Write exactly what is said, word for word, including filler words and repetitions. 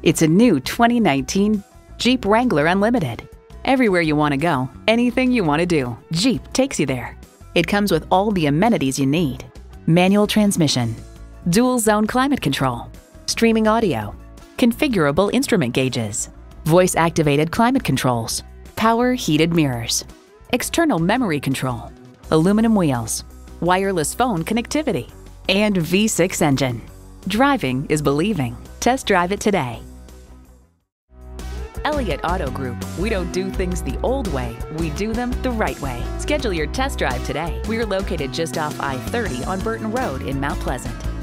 It's a new twenty nineteen Jeep Wrangler Unlimited. Everywhere you want to go, anything you want to do, Jeep takes you there. It comes with all the amenities you need: manual transmission, dual zone climate control, streaming audio, configurable instrument gauges, voice activated climate controls, power heated mirrors, external memory control, aluminum wheels, wireless phone connectivity, and V six engine. Driving is believing. Test drive it today. Elliott Auto Group. We don't do things the old way, we do them the right way. Schedule your test drive today. We're located just off I thirty on Burton Road in Mount Pleasant.